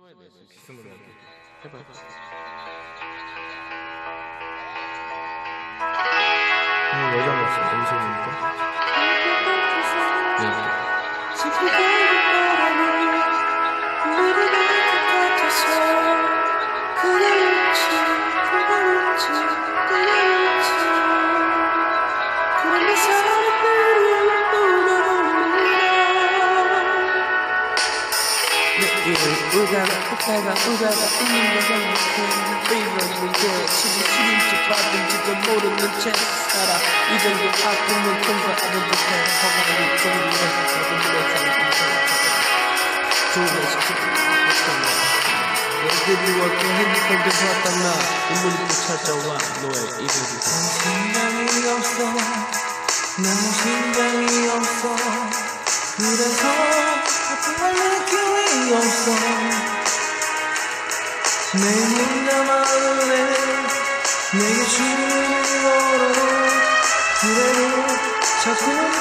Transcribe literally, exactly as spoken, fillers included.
기승으로 해봐요. 음, 여자 모습 음성이니까. 네. 우가가 우가가 우가가 웃는 거 생각해 이러는 게 시리시리지 받은지도 모르는 채 살아 이 정도 아픔은 통과하는 듯해 허망이 정리해 모든 걸 살고 좋은 시키는 너희들이 왔고 핸드폰도 봤단 나 눈물이 찾아와 너의 이름이 심장이 없어 난 심장이 없어 그래서 아픔을 느낌이 없어 내 혼자 마음에 내게 주는 걸어 그래도 자꾸